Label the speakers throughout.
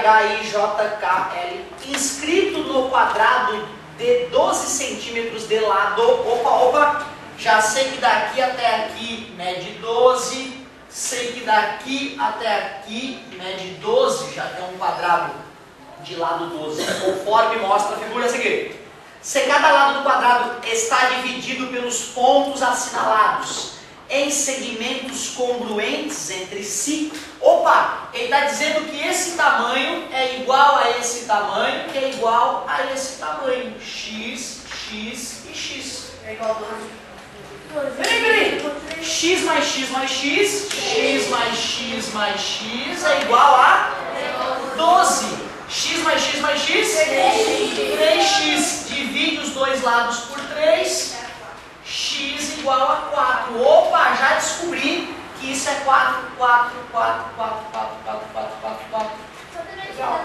Speaker 1: HIJKL, inscrito no quadrado de 12 centímetros de lado. Opa, já sei que daqui até aqui mede 12, sei que daqui até aqui mede 12, já tem um quadrado de lado 12, conforme mostra a figura a seguir. Se cada lado do quadrado está dividido pelos pontos assinalados em segmentos congruentes entre si, opa, ele está dizendo que esse tamanho é igual a esse tamanho, que é igual a esse tamanho, x, x e x.
Speaker 2: É igual a 12.
Speaker 1: Peraí. X mais x mais x, x mais x mais x é igual a 12. X mais x mais x, 3x. Divide os dois lados por 3, x igual a 4. Opa, já descobri que isso é 4, 4, 4, 4, 4, 4, 4, 4, 4. Legal.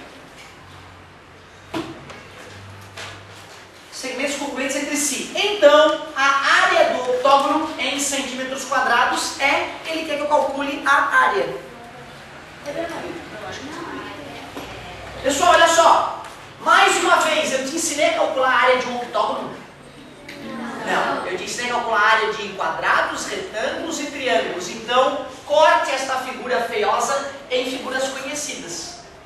Speaker 1: Segmentos congruentes entre si. Então, a área do octógono em centímetros quadrados é, ele quer que eu calcule a área.
Speaker 2: É verdade.
Speaker 1: Pessoal, olha só. Mais uma vez, eu te ensinei a calcular a área de um octógono? Não. Eu te ensinei a calcular a área de quadrados, retângulos e triângulos. Então, corte esta figura feiosa em figuras conhecidas.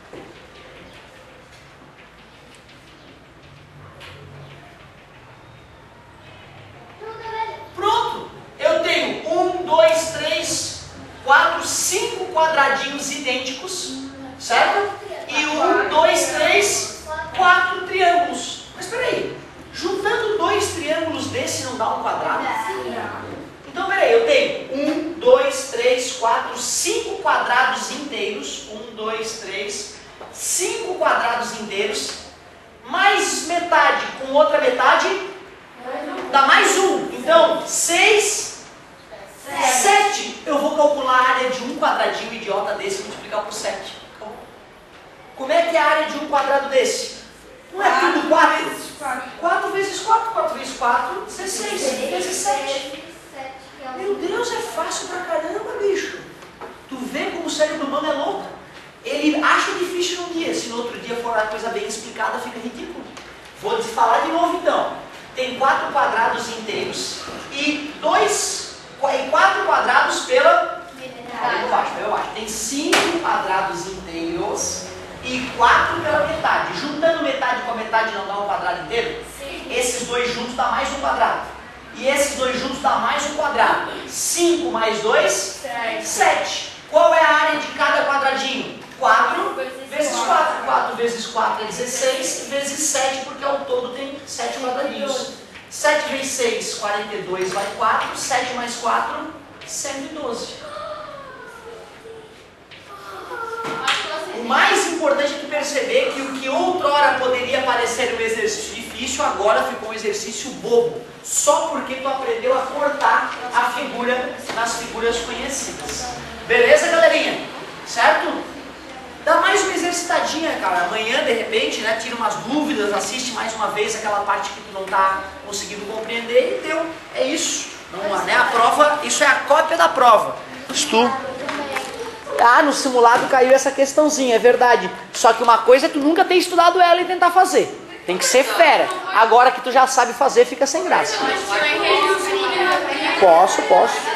Speaker 1: Pronto! Eu tenho 1, 2, 3, 4, 5 quadradinhos idênticos, certo? E 1, 2, 3, 4 triângulos. Mas peraí, juntando 2 triângulos desse não dá um quadrado? Então peraí, eu tenho 1, 2, 3, 4, 5 quadrados inteiros. 1, 2, 3, 5 quadrados inteiros. Mais metade com outra metade, dá mais 1. Então, 6, 7. Eu vou calcular a área de um quadradinho idiota desse e multiplicar por 7. Como é que é a área de um quadrado desse? Não é tudo 4? 4 vezes 4. 4 vezes 4, 16. Vezes 7. Meu Deus, é fácil pra caramba, bicho. Tu vê como o cérebro humano é louco? Ele acha difícil num dia. Se no outro dia for uma coisa bem explicada, fica ridículo. Vou te falar de novo então. Tem 4 quadrados inteiros e 4 quadrados pela... Pelo baixo. Tem 5 quadrados inteiros e 4 pela metade. Juntando metade com a metade não dá um quadrado inteiro? Sim. Esses dois juntos dá mais um quadrado. E esses dois juntos dá mais um quadrado. 5 mais 2? 7. Qual é a área de cada quadradinho? 4 vezes 4. 4 vezes 4 é 16, vezes 7, porque ao todo tem 7 quadradinhos. 7 vezes 6, 42 vai 4. 7 mais 4, 112. O mais importante é tu perceber que o que outrora poderia parecer um exercício difícil, agora ficou um exercício bobo. Só porque tu aprendeu a cortar a figura nas figuras conhecidas. Beleza, galerinha? Certo? Dá mais uma exercitadinha, cara. Amanhã, de repente, né, tira umas dúvidas, assiste mais uma vez aquela parte que tu não tá conseguindo compreender e deu. É isso. Não, né? A prova, isso é a cópia da prova. No simulado caiu essa questãozinha, é verdade. Só que uma coisa é tu nunca ter estudado ela e tentar fazer. Tem que ser fera. Agora que tu já sabe fazer, fica sem graça. Posso.